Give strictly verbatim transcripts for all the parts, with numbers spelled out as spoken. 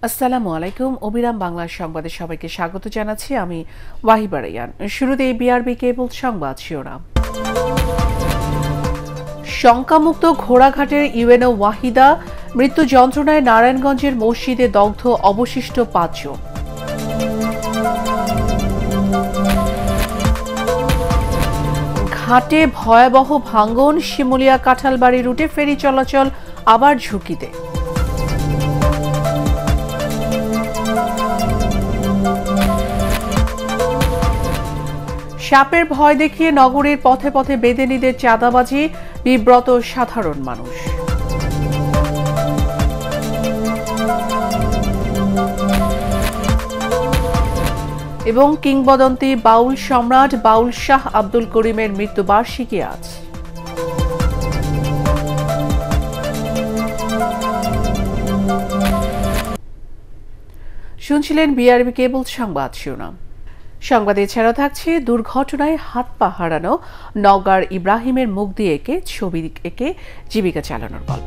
আসসালামু আলাইকুম। অবিরাম বাংলা সংবাদে সবাইকে স্বাগত জানাচ্ছি। আমি ওয়াহিবা রায়ান। শুরুতে বিআরবি কেবল সংবাদ শিরোনাম। শঙ্কামুক্ত ঘোড়াঘাটের ইউএনও ওয়াহিদা, মৃত্যু যন্ত্রণায় নারায়ণগঞ্জের মসজিদে দগ্ধ অবশিষ্ট পাঁচজন। ঘাটে ভয়াবহ ভাঙ্গন, শিমুলিয়া কাঁঠালবাড়ি রুটে ফেরি চলাচল আবার ঝুঁকিতে। সাপের ভয় দেখিয়ে নগরীর পথে পথে বেদেনীদের চাঁদাবাজি, বিব্রত সাধারণ মানুষ। এবং কিংবদন্তি বাউল সম্রাট বাউল শাহ আব্দুল করিমের মৃত্যুবার্ষিকী আজ। শুনছিলেন বিআরবি কেবল সংবাদ শিরোনাম। সংবাদ এছাড়াও থাকছে দুর্ঘটনায় হাত পা হারানো নওগাঁর ইব্রাহিমের মুখ দিয়ে এঁকে ছবি এঁকে জীবিকা চালানোর গল্প।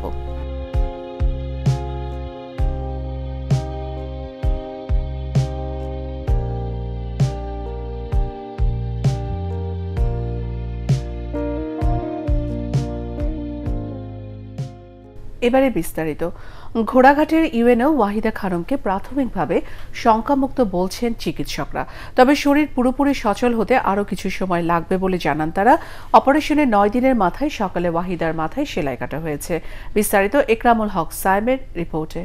এবারে বিস্তারিত। ঘোড়াঘাটের ইউএনও ওয়াহিদা খানমকে প্রাথমিকভাবে শঙ্কামুক্ত বলছেন চিকিৎসকরা, তবে শরীর পুরোপুরি সচল হতে আরও কিছু সময় লাগবে বলে জানান তারা। অপারেশনের নয় দিনের মাথায় সকালে ওয়াহিদার মাথায় সেলাই কাটা হয়েছে। বিস্তারিত একরামুল হক সাইমের রিপোর্টে।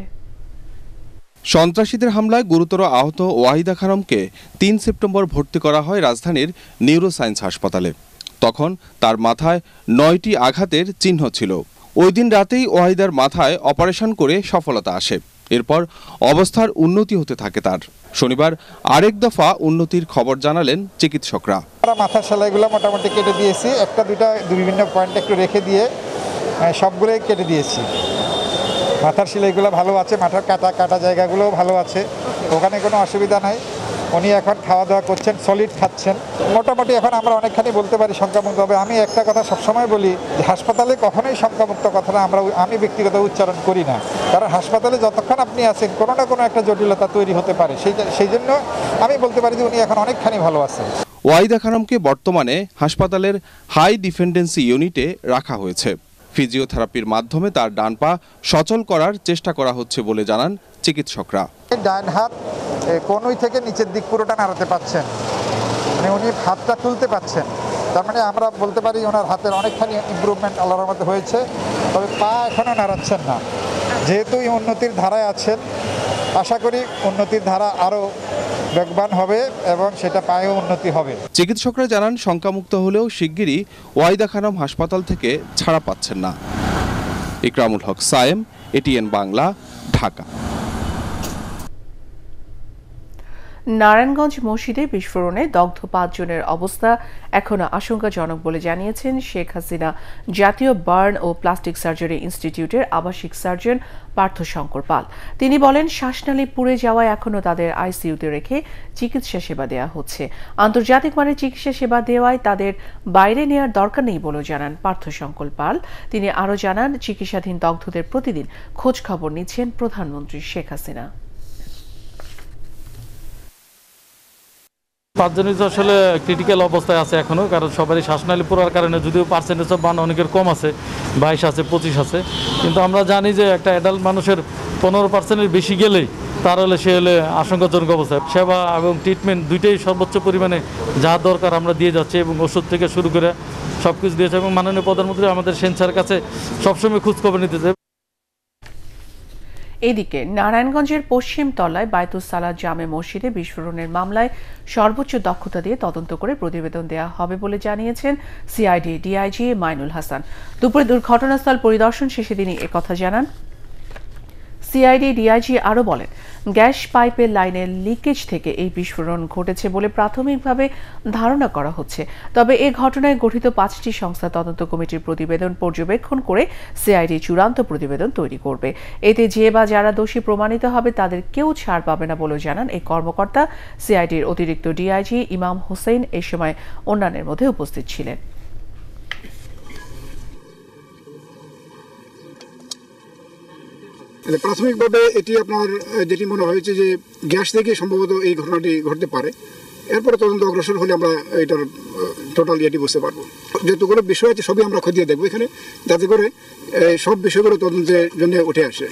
সন্ত্রাসীদের হামলায় গুরুতর আহত ওয়াহিদা খানমকে তিন সেপ্টেম্বর ভর্তি করা হয় রাজধানীর নিউরোসায়েন্স হাসপাতালে। তখন তার মাথায় নয়টি আঘাতের চিহ্ন ছিল। ওই দিন রাতেই ওয়াহিদার মাথায় অপারেশন করে সফলতা আসে। এরপর অবস্থার উন্নতি হতে থাকে তার। শনিবার আরেক দফা উন্নতির খবর জানালেন চিকিৎসকরা। মাথার সেলাইগুলো মোটামুটি কেটে দিয়েছি, একটা দুইটা বিভিন্ন পয়েন্ট একটু রেখে দিয়ে সবগুলোই কেটে দিয়েছি। মাথার সেলাইগুলো ভালো আছে, মাথার কাটা কাটা জায়গাগুলোও ভালো আছে, ওখানে কোনো অসুবিধা নাই। উনি এখন খাওয়া দাওয়া করছেন, সলিড খাচ্ছেন। মোটামুটি এখন আমরা অনেকখানি বলতে পারি শঙ্কামুক্ত হবে। আমি একটা কথা সবসময় বলি যে হাসপাতালে কখনোই শঙ্কামুক্ত কথাটা আমরা আমি ব্যক্তিগত উচ্চারণ করি না, কারণ হাসপাতালে যতক্ষণ আপনি আছেন কোনো না কোনো একটা জটিলতা তৈরি হতে পারে। সেই সেই জন্য আমি বলতে পারি যে উনি এখন অনেকখানি ভালো আছেন। ওয়াহিদা খানমকে বর্তমানে হাসপাতালের হাই ডিপেন্ডেন্সি ইউনিটে রাখা হয়েছে। ফিজিওথেরাপির মাধ্যমে তার ডান পা সচল করার চেষ্টা করা হচ্ছে বলে জানান চিকিৎসকরা। ডান হাত কনুই থেকে নিচের দিক পুরোটা নাড়াতে পারছেন, মানে উনি হাতটা তুলতে পারছেন। তার মানে আমরা বলতে পারি ওনার হাতের অনেকখানি ইমপ্রুভমেন্ট আল্লাহর মধ্যে হয়েছে, তবে পা এখনও নাড়াচ্ছেন না। যেহেতু এই উন্নতির ধারায় আছেন, আশা করি উন্নতির ধারা আরও বেগবান হবে এবং সেটা পায়েও উন্নতি হবে। চিকিৎসকরা জানান শঙ্কামুক্ত হলেও শিগগিরই ওয়াহিদা খানম হাসপাতাল থেকে ছাড়া পাচ্ছেন না। ইকরামুল হক সায়েম, এটিএন বাংলা, ঢাকা। নারায়ণগঞ্জ মসজিদে বিস্ফোরণে দগ্ধ পাঁচজনের অবস্থা এখনো আশঙ্কাজনক বলে জানিয়েছেন শেখ হাসিনা জাতীয় বার্ন ও প্লাস্টিক সার্জারি ইনস্টিটিউটের আবাসিক সার্জন পার্থ শঙ্কর পাল। তিনি বলেন, শ্বাসনালী পুড়ে যাওয়ায় এখনো তাদের আইসিইউতে রেখে চিকিৎসা সেবা দেওয়া হচ্ছে। আন্তর্জাতিক মানের চিকিৎসা সেবা দেওয়ায় তাদের বাইরে নেওয়ার দরকার নেই বলেও জানান পার্থ শঙ্কর পাল। তিনি আরও জানান, চিকিৎসাধীন দগ্ধদের প্রতিদিন খোঁজ খবর নিচ্ছেন প্রধানমন্ত্রী শেখ হাসিনা। পাঁচজনই তো আসলে ক্রিটিক্যাল অবস্থায় আছে এখনও, কারণ সবারই শ্বাসনালী পোড়ার কারণে, যদিও পার্সেন্টেজ অফ বার্ন অনেকের কম আছে, বাইশ আছে, পঁচিশ আছে, কিন্তু আমরা জানি যে একটা অ্যাডাল্ট মানুষের পনেরো পার্সেন্টের বেশি গেলেই তার হলে সে হলে আশঙ্কাজনক অবস্থায়। সেবা এবং ট্রিটমেন্ট দুইটাই সর্বোচ্চ পরিমাণে যা দরকার আমরা দিয়ে যাচ্ছি, এবং ওষুধ থেকে শুরু করে সব কিছু দিয়েছে। এবং মাননীয় প্রধানমন্ত্রী আমাদের সেন্সার কাছে সবসময় খোঁজখবর নিতে চাই। এদিকে নারায়ণগঞ্জের পশ্চিম তলায় বায়তুস সালাত জামে মসজিদে বিস্ফোরণের মামলায় সর্বোচ্চ দক্ষতা দিয়ে তদন্ত করে প্রতিবেদন দেওয়া হবে বলে জানিয়েছেন সিআইডি ডিআইজি মাইনুল হাসান। দুপুরে দুর্ঘটনাস্থল পরিদর্শন শেষে তিনি একথা জানান। সিআইডি ডিআইজি আরও বলেন, গ্যাস পাইপের লাইনের লিকেজ থেকে এই বিস্ফোরণ ঘটেছে বলে প্রাথমিকভাবে ধারণা করা হচ্ছে। তবে এ ঘটনায় গঠিত পাঁচটি সংস্থা তদন্ত কমিটির প্রতিবেদন পর্যবেক্ষণ করে সিআইডি চূড়ান্ত প্রতিবেদন তৈরি করবে। এতে যে বা যারা দোষী প্রমাণিত হবে তাদের কেউ ছাড় পাবে না বলে জানান এই কর্মকর্তা। সিআইডির অতিরিক্ত ডিআইজি ইমাম হোসেন এ সময় অন্যান্যের মধ্যে উপস্থিত ছিলেন। প্রাথমিকভাবে এটি আপনার যেটি মনে হয়েছে যে গ্যাস থেকে সম্ভবত এই ঘটনাটি ঘটতে পারে। এরপরে তদন্ত অগ্রসর হলে আমরা এটার টোটাল ইয়েটি বুঝতে পারবো। যতগুলো বিষয় আছে সবই আমরা খতিয়ে দেখবো এখানে, যাতে করে সব বিষয়গুলো তদন্তের জন্য উঠে আসে।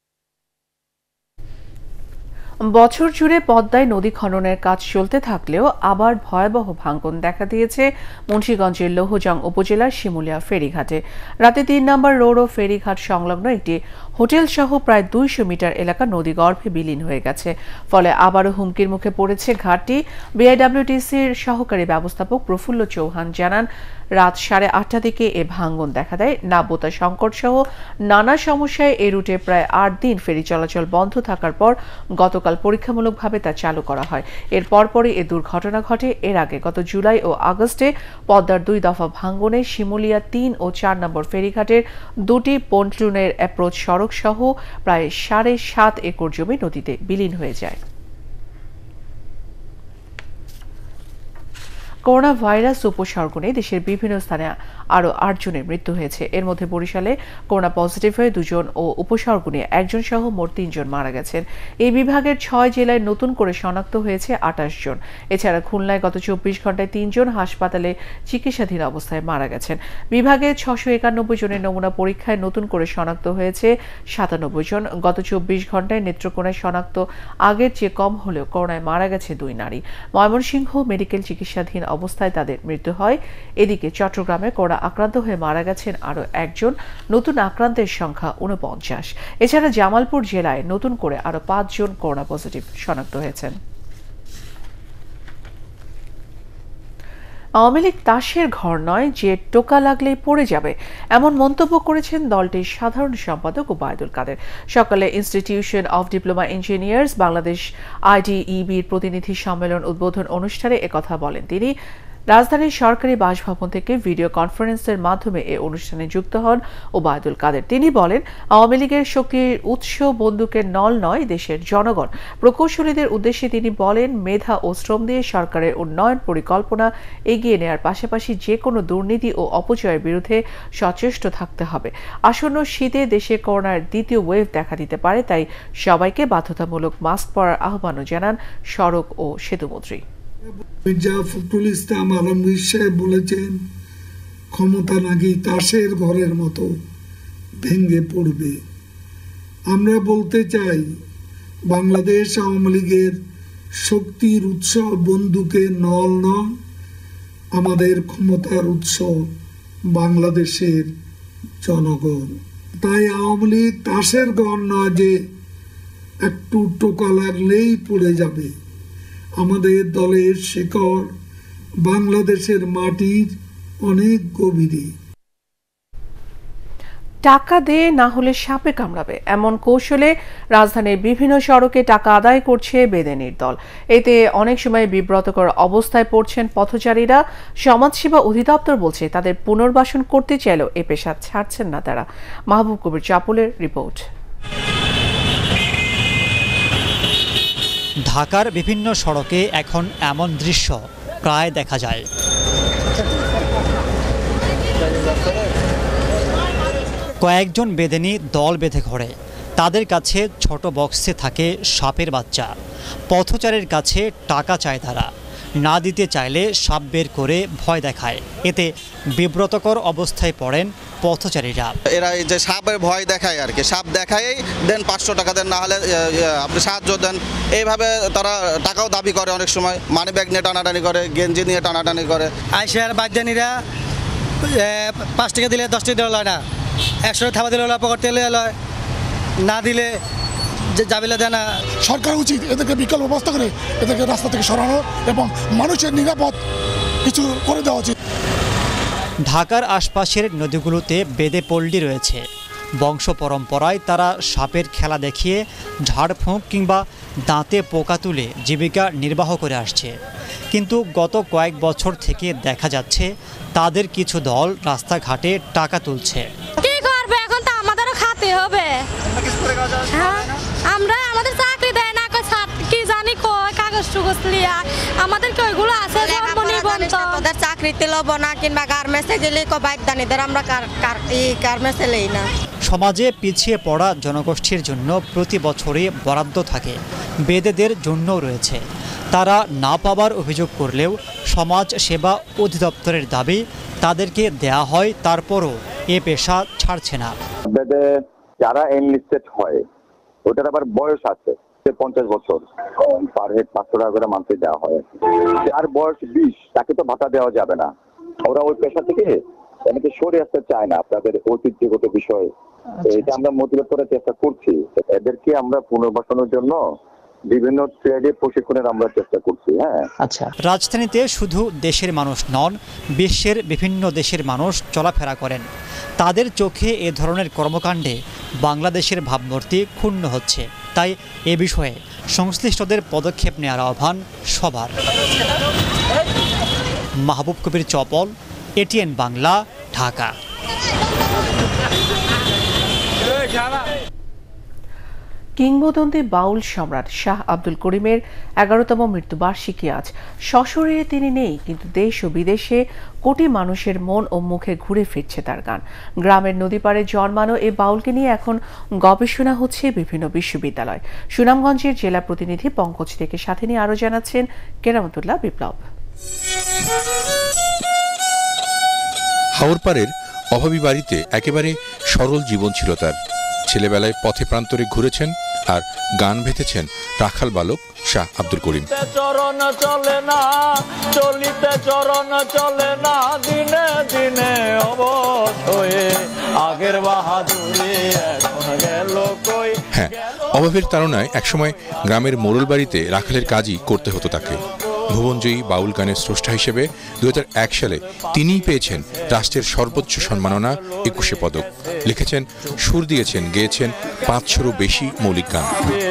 বছর জুড়ে পদ্মায় নদী খননের কাজ চলতে থাকলেও আবার ভয়াবহ ভাঙন দেখা দিয়েছে মুন্সিগঞ্জের লৌহজং উপজেলার শিমুলিয়া ফেরিঘাটে। রাতে তিন নম্বর রোড ও ফেরিঘাট সংলগ্ন একটি হোটেল সহ প্রায় দুইশো মিটার এলাকা নদীগর্ভে বিলীন হয়ে গেছে। ফলে আবারও হুমকির মুখে পড়েছে ঘাটটি। বিআইডব্লিউটিসির সহকারী ব্যবস্থাপক প্রফুল্ল চৌহান জানান, রাত সাড়ে আটটা দিকে এ ভাঙন দেখা দেয়। নাব্যতা সংকট সহ নানা সমস্যায় এ রুটে প্রায় আট দিন ফেরি চলাচল বন্ধ থাকার পর গতকাল পরীক্ষামূলকভাবে তা চালু করা হয়। এর পরপরই এ দুর্ঘটনা ঘটে। এর আগে গত জুলাই ও আগস্টে পদ্মার দুই দফা ভাঙনে শিমুলিয়া তিন ও চার নম্বর ফেরিঘাটের দুটি পন্টুনের অ্যাপ্রোচ সড়ক সহ প্রায় সাড়ে সাত একর জমি নদীতে বিলীন হয়ে যায়। করোনা ভাইরাস উপসর্গ নিয়ে দেশের বিভিন্ন স্থানে আরও আটজনের মৃত্যু হয়েছে। এর মধ্যে বরিশালে করোনা পজিটিভ হয়ে দুজন ও উপসর্গ নিয়ে একজন সহ মোট তিনজন মারা গেছেন। এই বিভাগের ছয় জেলায় নতুন করে শনাক্ত হয়েছে আটাশ জন। এছাড়া খুলনায় গত চব্বিশ ঘন্টায় তিনজন হাসপাতালে চিকিৎসাধীন অবস্থায় মারা গেছেন। বিভাগে ছশো একানব্বই জনের নমুনা পরীক্ষায় নতুন করে শনাক্ত হয়েছে সাতানব্বই জন। গত চব্বিশ ঘন্টায় নেত্রকোনায় শনাক্ত আগের চেয়ে কম হলেও করোনায় মারা গেছে দুই নারী। ময়মনসিংহ মেডিকেল চিকিৎসাধীন অবস্থায় তাদের মৃত্যু হয়। এদিকে চট্টগ্রামে করোনা আক্রান্ত হয়ে মারা গেছেন আরও একজন। নতুন আক্রান্তের সংখ্যা উনপঞ্চাশ। এছাড়া জামালপুর জেলায় নতুন করে আরও পাঁচজন করোনা পজিটিভ শনাক্ত হয়েছেন। আওয়ামী লীগ তাসের ঘর নয় যে টোকা লাগলেই পড়ে যাবে, এমন মন্তব্য করেছেন দলটির সাধারণ সম্পাদক ওবায়দুল কাদের। সকালে institution of diploma engineers Bangladesh আইডিইবির প্রতিনিধি সম্মেলন উদ্বোধন অনুষ্ঠানে একথা বলেন তিনি। রাজধানীর সরকারি বাসভবন থেকে ভিডিও কনফারেন্সের মাধ্যমে এ অনুষ্ঠানে যুক্ত হন ওবায়দুল কাদের। তিনি বলেন, আওয়ামী লীগের শক্তির উৎস বন্দুকের নল নয়, দেশের জনগণ। প্রকৌশলীদের উদ্দেশ্যে তিনি বলেন, মেধা ও শ্রম দিয়ে সরকারের উন্নয়ন পরিকল্পনা এগিয়ে নেওয়ার পাশাপাশি যে কোনো দুর্নীতি ও অপচয়ের বিরুদ্ধে সচেষ্ট থাকতে হবে। আসন্ন শীতে দেশে করোনার দ্বিতীয় ওয়েভ দেখা দিতে পারে, তাই সবাইকে বাধ্যতামূলক মাস্ক পরার আহ্বানও জানান সড়ক ও সেতুমন্ত্রী। মির্জা ফখরুল ইসলাম আলমগীর সাহেব বলেছেন, ক্ষমতা নাকি তাসের ঘরের মতো ভেঙে পড়বে। আমরা বলতে চাই, বাংলাদেশ আওয়ামী লীগের শক্তির উৎস বন্দুকের নল নয়, আমাদের ক্ষমতার উৎস বাংলাদেশের জনগণ। তাই আওয়ামী লীগ তাসের ঘর নয় যে একটু টোকা লাগলেই পড়ে যাবে। আমাদের দলের শিকড় বাংলাদেশের মাটির অনেক গভীরে। টাকা দিয়ে না হলে সাপে কামড়াবে, এমন কৌশলে রাজধানীর বিভিন্ন সড়কে টাকা আদায় করছে বেদেনির দল। এতে অনেক সময় বিব্রতকর অবস্থায় পড়ছেন পথচারীরা। সমাজসেবা অধিদপ্তর বলছে, তাদের পুনর্বাসন করতে চাইলেও এ পেশা ছাড়ছেন না তারা। মাহবুব কবির চাপুলের রিপোর্ট। ঢাকার বিভিন্ন সড়কে এখন এমন দৃশ্য প্রায় দেখা যায়। কয়েকজন বেদেনি দল বেঁধে ঘোরে। তাদের কাছে ছোট বক্সে থাকে সাপের বাচ্চা। পথচারীর কাছে টাকা চায় তারা। না দিতে চাইলে সাপ বের করে ভয় দেখায়। এতে বিব্রতকর অবস্থায় পড়েন পথচারীরা। এরা এই যে সাপের ভয় দেখায় আর কি, সাপ দেখায় দেন পাঁচশো টাকা দেন, না হলে আপনি সাহায্য দেন, এইভাবে তারা টাকাও দাবি করে। অনেক সময় মানি ব্যাগ নিয়ে টানাটানি করে, গেঞ্জি নিয়ে টানাটানি করে। আইসার বাদ্যানীরা পাঁচ টাকা দিলে দশ টাকা দিলে লয় না, একশো টাকা থাবা দিলে লয়, পকেট তেলে লয়, না দিলে যাবিলে দেয় না। সরকার উচিত এদেরকে বিকল্প ব্যবস্থা করে এদেরকে রাস্তা থেকে সরানো এবং মানুষের নিরাপদ কিছু করে দেওয়া উচিত। ঢাকার আশপাশের নদীগুলোতে বেদে পল্লী রয়েছে। বংশ পরম্পরায় তারা সাপের খেলা দেখিয়ে ঝাড়ফুঁক কিংবা দাঁতে পোকা তুলে জীবিকা নির্বাহ করে আসছে। কিন্তু গত কয়েক বছর থেকে দেখা যাচ্ছে তাদের কিছু দল রাস্তাঘাটে টাকা তুলছে। কি করবে এখন, তো আমাদেরও খাতে হবে। আমরা আমাদের চাকরি দেয় না, কি জানি কাগজ টুগস লিয়া আমাদেরকে ওইগুলো আছে জন্ম নিবন্ধন তাদের চাকরিতে লব না কিংবা গার্মেন্টসে গেলে কবাইদানিদের আমরা গার্মেন্টসে লই না। সমাজে পিছিয়ে পড়া জনগোষ্ঠীর জন্য প্রতি বছরই বরাদ্দ থাকে, বেদেদের জন্যও রয়েছে। তারা না পাওয়ার অভিযোগ করলেও সমাজ সেবা অধিদপ্তরের দাবি তাদেরকে দেয়া হয়, তারপরও এ পেশা ছাড়ছে না। বেদে যারা এনলিস্টেড হয় ওটার আবার বয়স আছে পঞ্চাশ বছর, পার হেড পাঁচশো টাকা করে মান্থলি দেওয়া হয়। যার বয়স বিশ তাকে তো ভাতা দেওয়া যাবে না, ওরা ওই পেশা থেকে অনেকে সরে আসতে চায় না। আপনাদের ঐতিহ্যগত বিষয় এটা আমরা মোটিভেট করার চেষ্টা করছি, এদেরকে আমরা পুনর্বাসনের জন্য বিভিন্ন ট্রেডে প্রশিক্ষণের আমরা চেষ্টা করছি। হ্যাঁ, আচ্ছা। রাজধানীতে শুধু দেশের মানুষ নন, বিশ্বের বিভিন্ন দেশের মানুষ চলাফেরা করেন। তাদের চোখে এ ধরনের কর্মকাণ্ডে বাংলাদেশের ভাবমূর্তি ক্ষুণ্ণ হচ্ছে। তাই এ বিষয়ে সংশ্লিষ্টদের পদক্ষেপ নেওয়ার আহ্বান সবার। মাহবুব কবির চপল, এটিএন বাংলা, ঢাকা। কিংবদন্তি বাউল সম্রাট শাহ আব্দুল করিমের এগারোতম মৃত্যুবার্ষিকী আজ। সশরীরে তিনি নেই, কিন্তু দেশ ও বিদেশে কোটি মানুষের মন ও মুখে ঘুরে ফিরছে তার গান। গ্রামের নদী পাড়ে জন্মানো এই বাউলকে নিয়ে এখন গবেষণা হচ্ছে বিভিন্ন বিশ্ববিদ্যালয়। সুনামগঞ্জের জেলা প্রতিনিধি পঙ্কজ থেকে সাথে নিয়ে আরও জানাচ্ছেন কেরামতুল্লাহ বিপ্লব। হাওরপাড়ের অভাবী বাড়িতে একেবারে সরল জীবন ছিল তার। ছেলেবেলায় পথে প্রান্তরে ঘুরেছেন আর গান ভেতেছেন রাখাল বালক শাহ আব্দুল করিম। চরণ চলে না চলিতে চরণ চলে না দিনে দিনে অবশ হয়ে আগের বাহাদুরি এখন গেল কই। হ্যাঁ, অভাবের তাড়নায় একসময় গ্রামের মোড়ল বাড়িতে রাখালের কাজই করতে হতো তাকে। ভুবনজয়ী বাউল গানের স্রষ্টা হিসেবে দু হাজার এক সালে তিনিই পেয়েছেন রাষ্ট্রের সর্বোচ্চ সম্মাননা একুশে পদক। লিখেছেন, সুর দিয়েছেন, গেয়েছেন পাঁচশোরও বেশি মৌলিক গান।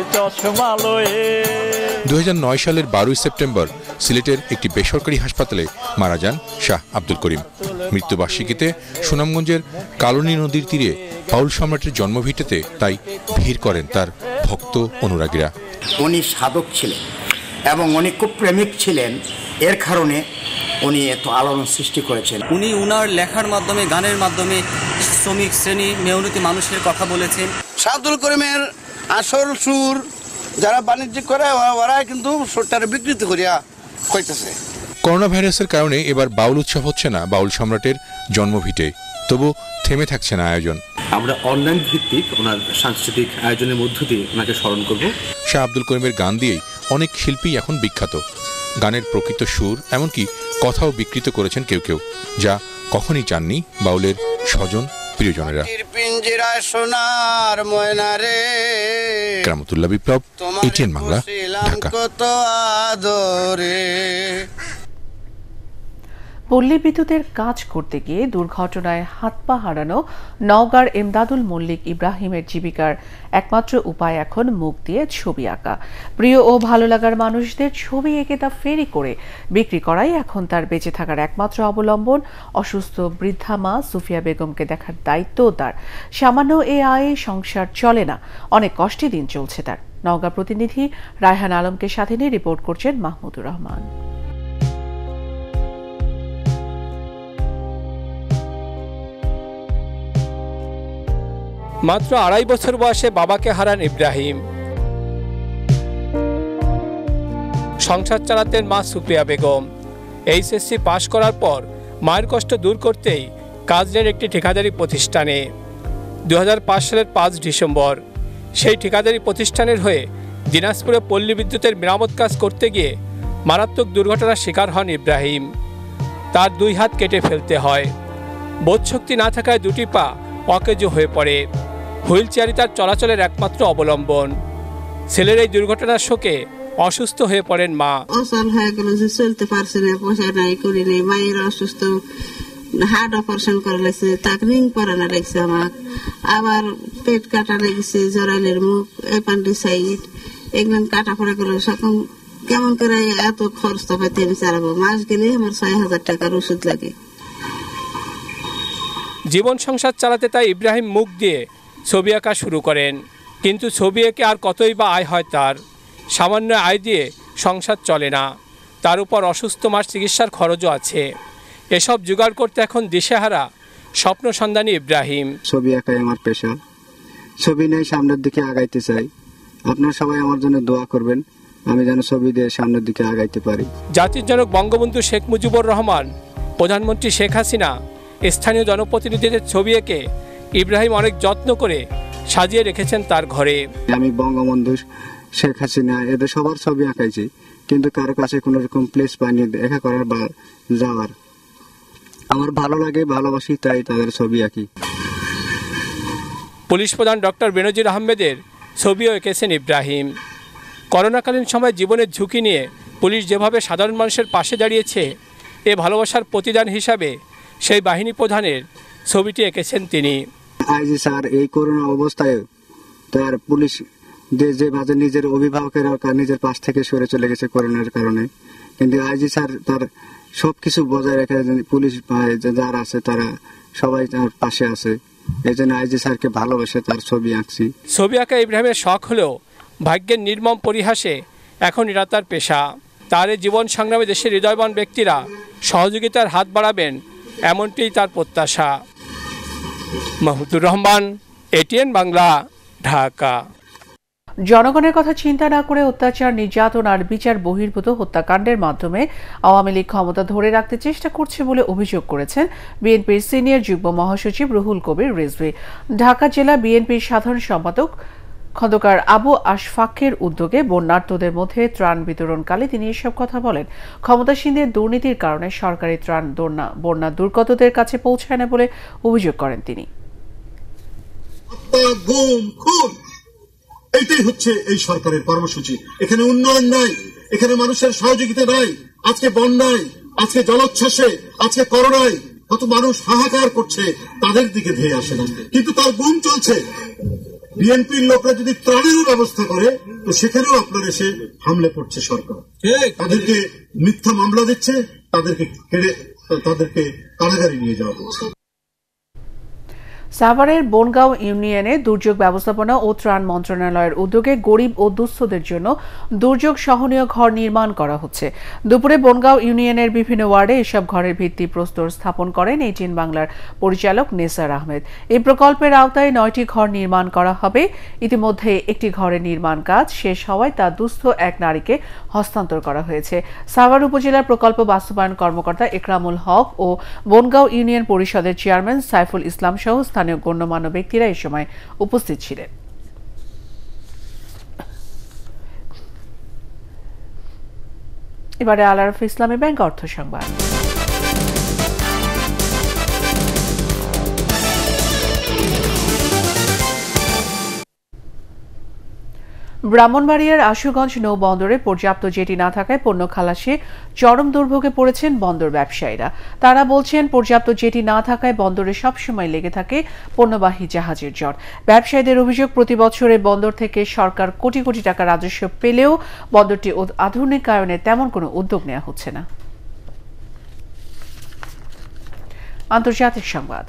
দু হাজার নয় সালের বারোই সেপ্টেম্বর সিলেটের একটি বেসরকারি হাসপাতালে মারা যান শাহ আব্দুল করিম। মৃত্যুবার্ষিকীতে সুনামগঞ্জের কালনী নদীর তীরে বাউল সম্রাটের জন্মভিটেতে তাই ভিড় করেন তার ভক্ত অনুরাগীরা। উনি সাধক ছিলেন এবং উনি খুব প্রেমিক ছিলেন, এর কারণে উনি এত আলোড়ন সৃষ্টি করেছেন। উনি উনার লেখার মাধ্যমে, গানের মাধ্যমে শ্রমিক শ্রেণী, মেহনতি মানুষের কথা বলেছেন। শাহ আব্দুল করিমের আসল সুর যারা বাণিজ্য করে ওরা কিন্তু সুরটারে বিকৃতি করিয়া কইতেছে। করোনা ভাইরাসের কারণে এবার বাউল উৎসব হচ্ছে না বাউল সম্রাটের জন্মভিটে, তবু থেমে থাকছে না আয়োজন। আমরা অনলাইন ভিত্তিক ওনার সাংস্কৃতিক আয়োজনের মধ্য দিয়ে ওনাকে স্মরণ করব। শাহ আব্দুল করিমের গান দিয়েই অনেক শিল্পী এখন বিখ্যাত। গানের প্রকৃত সুর, এমনকি কথাও বিকৃত করেছেন কেউ কেউ, যা কখনই চাননি বাউলের স্বজন প্রিয়জনেরা। কেরামতুল্লাহ বিপ্লব, এটিএন বাংলা, ঢাকা। পল্লী বিদ্যুতের কাজ করতে গিয়ে দুর্ঘটনায় হাত পা হারানো নওগাঁর এমদাদুল মল্লিক ইব্রাহিমের জীবিকার একমাত্র উপায় এখন মুখ দিয়ে ছবি আঁকা। প্রিয় ও ভালো লাগার মানুষদের ছবি এঁকে তা ফেরি করে বিক্রি করাই এখন তার বেঁচে থাকার একমাত্র অবলম্বন। অসুস্থ বৃদ্ধা মা সুফিয়া বেগমকে দেখার দায়িত্বও তার। সামান্য এ আয়ে সংসার চলে না, অনেক কষ্টে দিন চলছে তার। নওগাঁ প্রতিনিধি রায়হান আলমকে সাথে নিয়ে রিপোর্ট করছেন মাহমুদুর রহমান। মাত্র আড়াই বছর বয়সে বাবাকে হারান ইব্রাহিম। সংসার চালাতেন মা সুফিয়া বেগম। এইচএসসি পাশ করার পর মায়ের কষ্ট দূর করতেই কাজ নেন একটি ঠিকাদারি প্রতিষ্ঠানে। দু হাজার পাঁচ সালের পাঁচ ডিসেম্বর সেই ঠিকাদারি প্রতিষ্ঠানের হয়ে দিনাজপুরে পল্লী বিদ্যুতের মেরামত কাজ করতে গিয়ে মারাত্মক দুর্ঘটনার শিকার হন ইব্রাহিম। তার দুই হাত কেটে ফেলতে হয়। বোধশক্তি না থাকায় দুটি পা অকেজো হয়ে পড়ে। হুইল চেয়ারই তার চলাচলের একমাত্র অবলম্বন। ছেলের এই দুর্ঘটনার শোকে অসুস্থ হয়ে পড়েন মা। অচল হয়ে গেল, যে চলতে পারছে না, পয়সা নাই, করি নেই। মায়ের অসুস্থ, হার্ট অপারেশন করে লাগছে, তাকে রিং পরানো লাগছে আমার। আবার পেট কাটা লেগেছে, জরাইলের মুখ, অ্যাপেন্ডিসাইট, একদম কাটা পড়া করে সকম কেমন করে এত খরচ তো পাইতে আমি চালাবো। মাস গেলে আমার ছয় হাজার টাকার ওষুধ লাগে। জীবন সংসার চালাতে তাই ইব্রাহিম মুখ দিয়ে ছবি আঁকা শুরু করেন। কিন্তু ছবি এঁকে আর কতই বা আয় হয় তার। সামান্য আয় দিয়ে সংসার চলে না, তার উপর অসুস্থ মার চিকিৎসার খরচও আছে। এসব জোগাড় করতে এখন দিশেহারা স্বপ্ন সন্ধানী ইব্রাহিম। ছবি আঁকাই আমার পেশা, ছবি নিয়ে সামনের দিকে আগাইতে চাই। আপনারা সবাই আমার জন্য দোয়া করবেন, আমি যেন ছবি দিয়ে সামনের দিকে আগাইতে পারি। জাতির জনক বঙ্গবন্ধু শেখ মুজিবুর রহমান, প্রধানমন্ত্রী শেখ হাসিনা, স্থানীয় জনপ্রতিনিধিদের ছবি এঁকে ইব্রাহিম অনেক যত্ন করে সাজিয়ে রেখেছেন তার ঘরে। আমি বঙ্গবন্ধু, শেখ হাসিনা এদের সবার ছবি আঁকাইছি, কিন্তু কারো কাছে কোনো রকম প্লেস পাইনি দেখা করার বা যাওয়ার। আমার ভালো লাগে, ভালোবাসি, তাই তাদের ছবি আঁকি। পুলিশ প্রধান ডক্টর বেনজির আহমেদের ছবিও এঁকেছেন ইব্রাহিম। করোনাকালীন সময় জীবনের ঝুঁকি নিয়ে পুলিশ যেভাবে সাধারণ মানুষের পাশে দাঁড়িয়েছে, এ ভালোবাসার প্রতিদান হিসাবে সেই বাহিনী প্রধানের ছবিটি এঁকেছেন তিনি। আইজি স্যার এই করোনা অবস্থায় তার পুলিশ যে মাঝে নিজের অভিভাবকেরা নিজের পাশ থেকে সরে চলে গেছে করোনার কারণে, কিন্তু আইজি স্যার তার সবকিছু বজায় রেখে পুলিশ যারা আছে তারা সবাই তার পাশে আছে। এই জন্য আইজি স্যারকে ভালোবেসে তার ছবি আঁকছি। ছবি আঁকা ইব্রাহিমের শখ হলেও ভাগ্যের নির্মম পরিহাসে এখন এরা তার পেশা। তার এই জীবন সংগ্রামে দেশের হৃদয়বান ব্যক্তিরা সহযোগিতার হাত বাড়াবেন, এমনটিই তার প্রত্যাশা। মাহমুদুর রহমান, এটিএন বাংলা, ঢাকা। জনগণের কথা চিন্তা না করে অত্যাচার, নির্যাতন আর বিচার বহির্ভূত হত্যাকাণ্ডের মাধ্যমে আওয়ামী লীগ ক্ষমতা ধরে রাখতে চেষ্টা করছে বলে অভিযোগ করেছেন বিএনপির সিনিয়র যুগ্ম মহাসচিব রুহুল কবির রিজভী। ঢাকা জেলা বিএনপির সাধারণ সম্পাদক খন্দকার আবু আশফাকের উদ্যোগে বন্যার্তদের মধ্যে ত্রাণ বিতরণকালে তিনি এসব কথা বলেন। ক্ষমতাসীনদের দুর্নীতির কারণে সরকারি ত্রাণ বন্যা দুর্গতদের কাছে পৌঁছায় না বলে অভিযোগ করেন তিনি। এইটাই হচ্ছে এই সরকারের কর্মসূচি। এখানে উন্নয়ন নাই, এখানে মানুষের সহযোগিতা নাই। আজকে বন্যায়, আজকে জলোচ্ছ্বাসে, আজকে করোনায় কত মানুষ হাহাকার করছে, তাদের দিকে ধেয়ে আসে না, কিন্তু তার গুম চলছে। বিএনপির লোকরা যদি ত্রাণেরও ব্যবস্থা করে, তো সেখানেও আপনার এসে হামলে পড়ছে সরকার। তাদেরকে মিথ্যা মামলা দিচ্ছে, তাদেরকে কেড়ে তাদেরকে কারাগারে নিয়ে যাওয়া হচ্ছে। সাভারের বনগাঁও ইউনিয়নে দুর্যোগ ব্যবস্থাপনা ও ত্রাণ মন্ত্রণালয়ের উদ্যোগে গরিব ও দুস্থদের জন্য দুর্যোগ সহনীয় ঘর নির্মাণ করা হচ্ছে। দুপুরে বনগাঁও ইউনিয়নের বিভিন্ন ওয়ার্ডে এসব ঘরের ভিত্তিপ্রস্তর স্থাপন করেন এটিএন বাংলার পরিচালক নেসার আহমেদ। এই প্রকল্পের আওতায় নয়টি ঘর নির্মাণ করা হবে। ইতিমধ্যে একটি ঘরের নির্মাণ কাজ শেষ হওয়ায় তা দুস্থ এক নারীকে হস্তান্তর করা হয়েছে। সাভার উপজেলার প্রকল্প বাস্তবায়ন কর্মকর্তা একরামুল হক ও বনগাঁও ইউনিয়ন পরিষদের চেয়ারম্যান সাইফুল ইসলাম সহ স্থানীয় গণ্যমান্য ব্যক্তিরা এই সময় উপস্থিত ছিলেন। এবারে আল আরাফা ইসলামী ব্যাংক অর্থ সংবাদ। ব্রাহ্মণবাড়িয়ার আশুগঞ্জ নৌবন্দরে পর্যাপ্ত জেটি না থাকায় পণ্য খালাসে চরম দুর্ভোগে পড়েছেন বন্দর ব্যবসায়ীরা। তারা বলছেন, পর্যাপ্ত জেটি না থাকায় বন্দরে সবসময় লেগে থাকে পণ্যবাহী জাহাজের জট। ব্যবসায়ীদের অভিযোগ, প্রতি বছরে বন্দর থেকে সরকার কোটি কোটি টাকা রাজস্ব পেলেও বন্দরটি আধুনিকায়নে তেমন কোনো উদ্যোগ নেওয়া হচ্ছে না। আন্তর্জাতিক সংবাদ।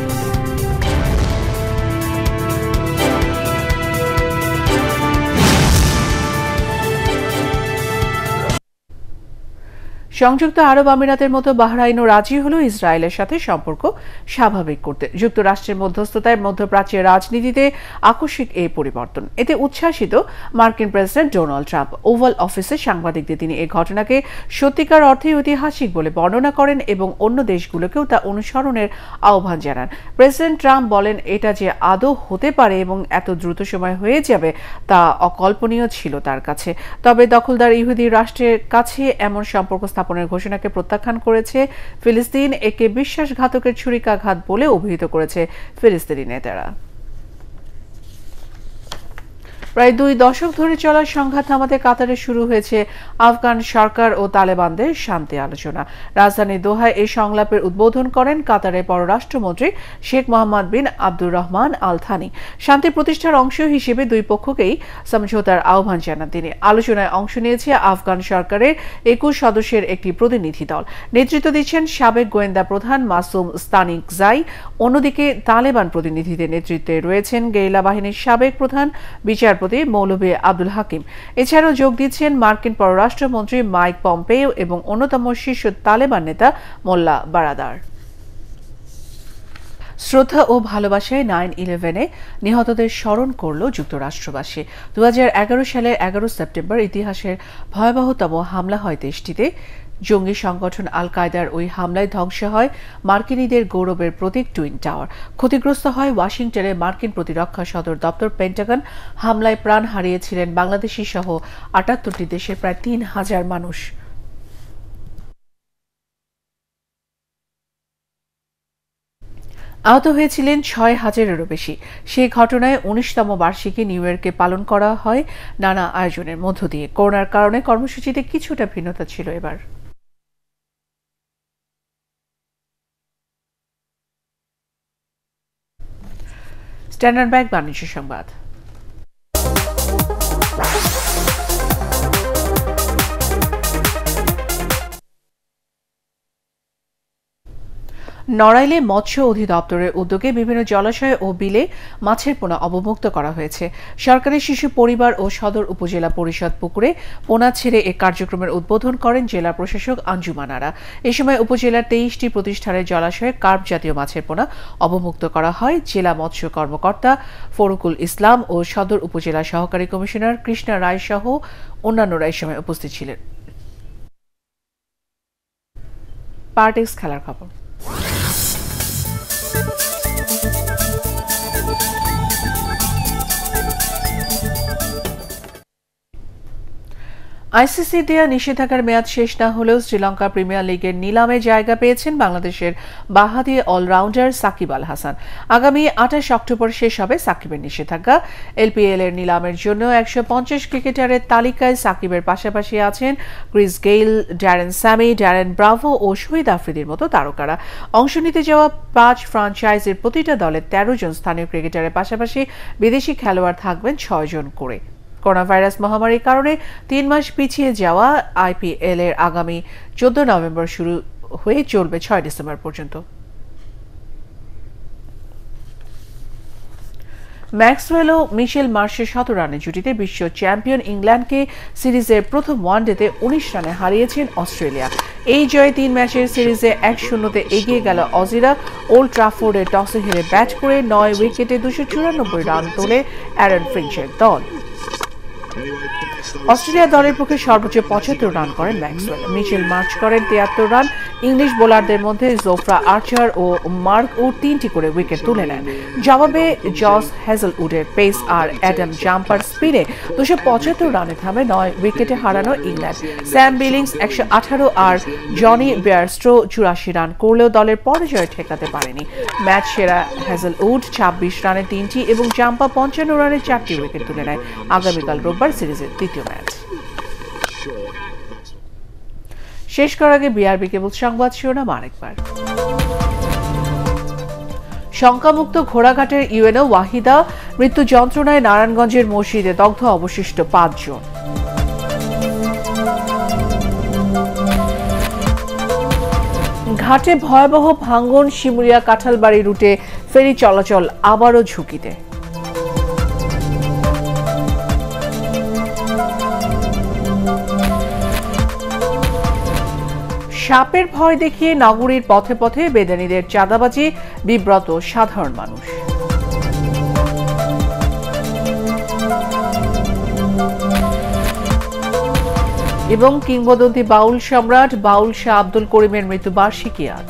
সংযুক্ত আরব আমিরাতের মতো বাহরাইনও রাজি হলো ইসরায়েলের সাথে সম্পর্ক স্বাভাবিক করতে। যুক্তরাষ্ট্রের মধ্যস্থতায় মধ্যপ্রাচ্যের রাজনীতিতে আকস্মিক এই পরিবর্তন। এতে উচ্ছ্বাসিত মার্কিন প্রেসিডেন্ট ডোনাল্ড ট্রাম্প। ওভাল অফিসে সাংবাদিকদের তিনি এই ঘটনাকে সত্যিকার অর্থে ঐতিহাসিক বলে বর্ণনা করেন এবং অন্য দেশগুলোকেও তা অনুসরণের আহ্বান জানান। প্রেসিডেন্ট ট্রাম্প বলেন, এটা যে আদৌ হতে পারে এবং এত দ্রুত সময় হয়ে যাবে তা অকল্পনীয় ছিল তার কাছে। তবে দখলদার ইহুদি রাষ্ট্রের কাছে এমন সম্পর্ক স্থাপনের ঘোষণাকে প্রত্যাখ্যান করেছে ফিলিস্তিন। একে বিশ্বাসঘাতকের ছুরিকাঘাত বলে অভিহিত করেছে ফিলিস্তিনি নেতারা। প্রায় দুই দশক ধরে চলা সংঘাত থামাতে কাতারে শুরু হয়েছে আফগান সরকার ও তালেবানদের শান্তি আলোচনা। রাজধানী দোহায় এই সংলাপের উদ্বোধন করেন কাতারের পররাষ্ট্রমন্ত্রী Sheikh Mohammed bin Abdul Rahman Al Thani. শান্তি প্রতিষ্ঠার অংশ হিসেবে দুই পক্ষকেই সমঝোতার আহ্বান জানান তিনি। আলোচনায় অংশ নিয়েছে আফগান সরকারের একুশ সদস্যের একটি প্রতিনিধি দল। নেতৃত্ব দিচ্ছেন সাবেক গোয়েন্দা প্রধান মাসুম স্তানিকজাই। অন্যদিকে তালেবান প্রতিনিধিদের নেতৃত্বে রয়েছেন গেরিলা বাহিনীর সাবেক প্রধান, বিচারপতি বিচারপতি মৌলভী আব্দুল হাকিম। এছাড়াও যোগ দিচ্ছেন মার্কিন পররাষ্ট্রমন্ত্রী মাইক পম্পেও এবং অন্যতম শীর্ষ তালেবান নেতা মোল্লা বারাদার। শ্রদ্ধা ও ভালোবাসায় নাইন ইলেভেনে নিহতদের স্মরণ করল যুক্তরাষ্ট্রবাসী। দু হাজার এগারো সালের এগারো সেপ্টেম্বর ইতিহাসের ভয়াবহতম হামলা হয় দেশটিতে। জঙ্গি সংগঠন আল কায়দার ওই হামলায় ধ্বংস হয় মার্কিনীদের গৌরবের প্রতীক টুইন টাওয়ার। ক্ষতিগ্রস্ত হয় ওয়াশিংটনে মার্কিন প্রতিরক্ষা সদর দপ্তর পেন্টাগন। হামলায় প্রাণ হারিয়েছিলেন বাংলাদেশি সহ আটাত্তরটি দেশের প্রায় তিন হাজার মানুষ। আহত হয়েছিলেন ছয় হাজারেরও বেশি। সেই ঘটনায় উনিশতম বার্ষিকী নিউ ইয়র্কে পালন করা হয় নানা আয়োজনের মধ্য দিয়ে। করোনার কারণে কর্মসূচিতে কিছুটা ভিন্নতা ছিল এবার। স্ট্যান্ডার্ড ব্যাংক বাণিজ্য সংবাদ। নড়াইলে মৎস্য অধিদপ্তরের উদ্যোগে বিভিন্ন জলাশয় ও বিলে মাছের পোনা অবমুক্ত করা হয়েছে। সরকারি শিশু পরিবার ও সদর উপজেলা পরিষদ পুকুরে পোনা ছেড়ে এ কার্যক্রমের উদ্বোধন করেন জেলা প্রশাসক আঞ্জুমান আরা। এ সময় উপজেলার তেইশটি প্রতিষ্ঠানের জলাশয়ে কার্প জাতীয় মাছের পোনা অবমুক্ত করা হয়। জেলা মৎস্য কর্মকর্তা ফরুকুল ইসলাম ও সদর উপজেলা সহকারী কমিশনার কৃষ্ণা রায় সহ অন্যান্যরা এই সময় উপস্থিত ছিলেন। পার্টিক্স খেলার খবর। আইসিসি দেয়া নিষেধাজ্ঞার মেয়াদ শেষ না হলেও শ্রীলঙ্কা প্রিমিয়ার লিগের নিলামে জায়গা পেয়েছেন বাংলাদেশের বাঁহাতি অলরাউন্ডার সাকিব আল হাসান। আগামী আঠাশ অক্টোবর শেষ হবে সাকিবের নিষেধাজ্ঞা। এলপিএল এর নিলামের জন্য একশো পঞ্চাশ ক্রিকেটারের তালিকায় সাকিবের পাশাপাশি আছেন Chris Gayle, Darren Sammy, Darren Bravo ও শহীদ আফ্রিদির মতো তারকারা। অংশ নিতে যাওয়া পাঁচ ফ্রাঞ্চাইজের প্রতিটা দলে তেরো জন স্থানীয় ক্রিকেটারের পাশাপাশি বিদেশি খেলোয়াড় থাকবেন ছয় জন করে। করোনা ভাইরাস মহামারীর কারণে তিন মাস পিছিয়ে যাওয়া আইপিএল এর আগামী চোদ্দ নভেম্বর শুরু হয়ে চলবে ছয় ডিসেম্বর পর্যন্ত। ম্যাক্সওয়েল ও মিশেল মার্শের শত রানের জুটিতে বিশ্ব চ্যাম্পিয়ন ইংল্যান্ডকে সিরিজের প্রথম ওয়ানডেতে উনিশ রানে হারিয়েছেন অস্ট্রেলিয়া। এই জয়ে তিন ম্যাচের সিরিজে এক শূন্যতে এগিয়ে গেল অজিরা। ওল্ড ট্রাফোর্ডে টসে হেরে ব্যাট করে নয় উইকেটে দুশো চুরানব্বই রান তোলে অ্যারন ফিঞ্চের দল। অস্ট্রেলিয়া দলের পক্ষে সর্বোচ্চ পঁচাত্তর রান করেন ম্যাক্সওয়েল। মিচেল মার্চ করেন তিয়াত্তর রান। ইংলিশ বোলারদের মধ্যে জোফরা আর্চার ও মার্ক উড তিনটি করে উইকেট তুলে নেন। জবাবে জস হ্যাজেলউডের পেস আর অ্যাডাম জাম্পার স্পিনে দুশো পঁচাত্তর রানে থামে নয় উইকেটে হারানো ইংল্যান্ড। স্যাম বিলিংস একশো আঠারো আর জনি বেয়ারস্ট্রো চুরাশি রান করলেও দলের পরাজয় ঠেকাতে পারেনি। ম্যাচ সেরা হ্যাজেলউড ছাব্বিশ রানে তিনটি এবং জাম্পা পঞ্চান্ন রানে চারটি উইকেট তুলে নেয়। আগামীকাল রোববার সিরিজের তৃতীয় ম্যাচ। শেষ করার আগে বিআরবি কেবল সংবাদ শিরোনাম আরেকবার। শঙ্কামুক্ত ঘোড়াঘাটের ইউএনও ওয়াহিদা। মৃত্যু যন্ত্রণায় নারায়ণগঞ্জের মসজিদে দগ্ধ অবশিষ্ট পাঁচজন। ঘাটে ভয়াবহ ভাঙ্গন। শিমুলিয়া কাঁঠালবাড়ি রুটে ফেরি চলাচল আবারও ঝুঁকিতে। সাপের ভয় দেখিয়ে নগরীর পথে পথে বেদানীদের চাঁদাবাজি। বিব্রত সাধারণ মানুষ। এবং কিংবদন্তি বাউল সম্রাট বাউল শাহ আব্দুল করিমের মৃত্যুবার্ষিকী আজ।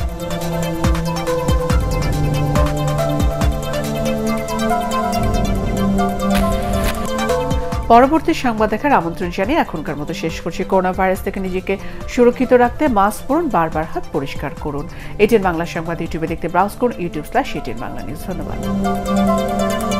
পরবর্তী সংবাদ দেখার আমন্ত্রণ জানিয়ে এখনকার মতো শেষ করছি। করোনা ভাইরাস থেকে নিজেকে সুরক্ষিত রাখতে মাস্ক পরুন, বারবার হাত পরিষ্কার করুন। এটিএন বাংলা সংবাদ ইউটিউবে দেখতে ব্রাউজ করুন YouTube slash ATN Bangla news. ধন্যবাদ।